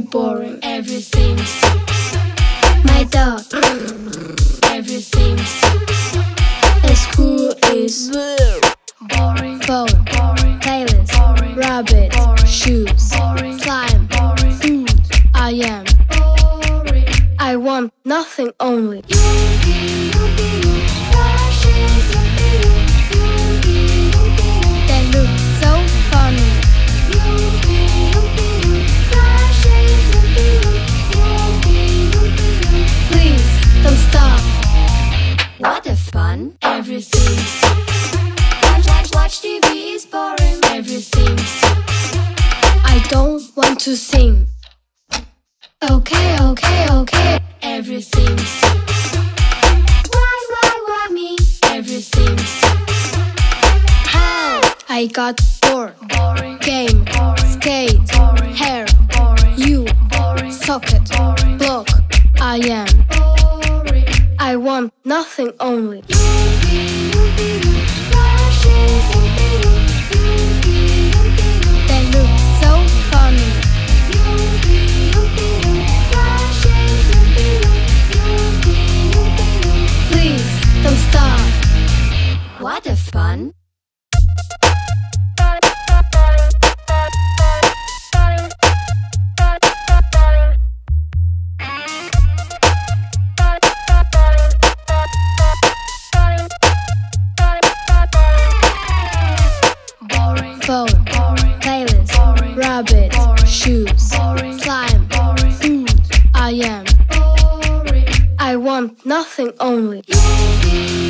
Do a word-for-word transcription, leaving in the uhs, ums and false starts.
boring. Everything sucks. My dog. Everything sucks. The school is boring. Phone. Boring. Playlist. Boring. Rabbit. Boring. Shoes. Boring. Slime. Boring. Food. I am boring. I want nothing only. They look so funny. Please don't stop. What a fun. Everything sucks. Watch, watch, watch T V is boring. Everything sucks. I don't want to sing. Okay, okay, okay. Everything sucks. Why, why, why me? Everything sucks. How? I got bored. Boring. Game. Boring. Skate. Boring. Hair. Boring. You. Boring. Socket. Boring. Block. I am boring. I want nothing only. They look so funny. Please don't stop. What a fun. Phone, boring. Playlist, boring. Rabbit, boring. Shoes, boring. Slime, boring. Food, I am boring. I want nothing only.